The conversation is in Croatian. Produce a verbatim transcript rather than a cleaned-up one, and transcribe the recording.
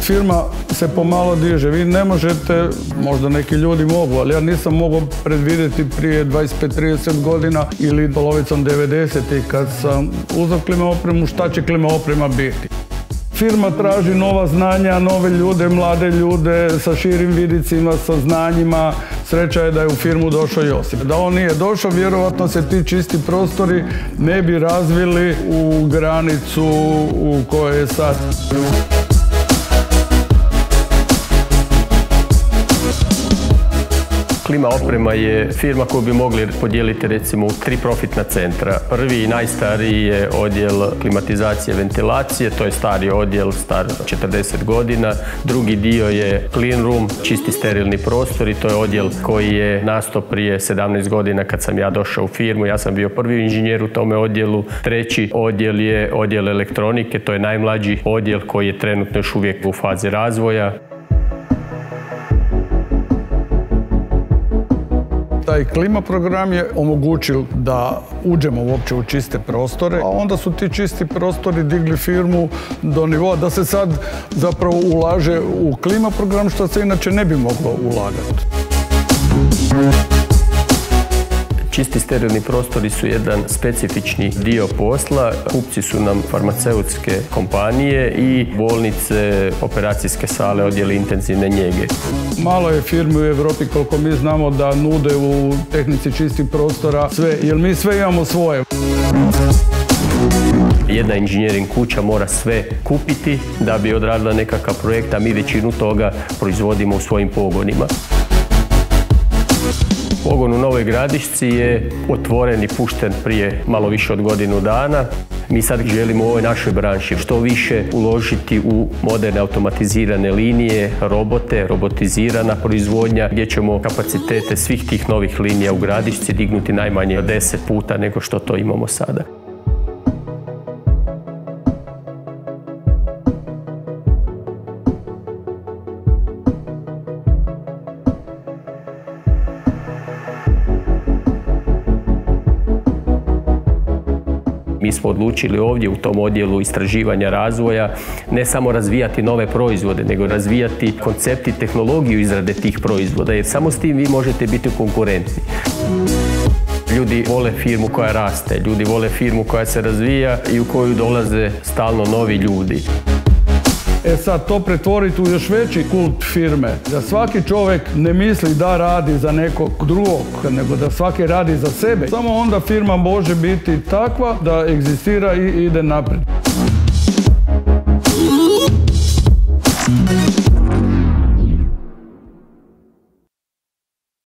firma se pomalo diže. Vi ne možete, možda neki ljudi mogu, ali ja nisam mogao predvidjeti prije dvadeset pet trideset godina ili polovicom devedesetih kad sam uzeo klima opremu, šta će klima oprema biti. Firma traži nova znanja, nove ljude, mlade ljude sa širim vidicima, sa znanjima. Sreća je da je u firmu došao Josip. Da on nije došao, vjerovatno se ti čisti prostori ne bi razvili u granicu u kojoj je sad. Klima oprema je firma koju bi mogli podijeliti recimo u tri profitna centra. Prvi i najstariji je odjel klimatizacije i ventilacije, to je stari odjel, star četrdeset godina. Drugi dio je clean room, čisti sterilni prostor i to je odjel koji je nastao prije sedamnaest godina kad sam ja došao u firmu. Ja sam bio prvi inženjer u tome odjelu. Treći odjel je odjel elektronike, to je najmlađi odjel koji je trenutno još uvijek u fazi razvoja. Taj klima program je omogućil da uđemo uopće u čiste prostore, a onda su ti čisti prostori digli firmu do nivoa da se sad zapravo ulaže u klima program što se inače ne bi moglo ulagati. Čisti sterilni prostori su jedan specifični dio posla. Kupci su nam farmaceutske kompanije i bolnice, operacijske sale, odjeli intenzivne njege. Malo je firmi u Europi, koliko mi znamo, da nude u tehnici čistih prostora sve, jer mi sve imamo svoje. Jedna inženjering kuća mora sve kupiti da bi odradila nekakav projekt, a mi većinu toga proizvodimo u svojim pogonima. Pogon u Novoj Gradišci je otvoren i pušten prije malo više od godinu dana. Mi sad želimo u ovoj našoj branši što više uložiti u moderne automatizirane linije, robote, robotizirana proizvodnja, gdje ćemo kapacitete svih tih novih linija u Gradišci dignuti najmanje deset puta nego što to imamo sada. Mi smo odlučili ovdje u tom odjelu istraživanja razvoja ne samo razvijati nove proizvode, nego razvijati koncept i tehnologiju izrade tih proizvoda, jer samo s tim vi možete biti konkurentni. Ljudi vole firmu koja raste, ljudi vole firmu koja se razvija i u koju dolaze stalno novi ljudi. E sad, to pretvoriti u još veći kult firme, da svaki čovjek ne misli da radi za nekog drugog, nego da svaki radi za sebe. Samo onda firma može biti takva da egzistira i ide naprijed.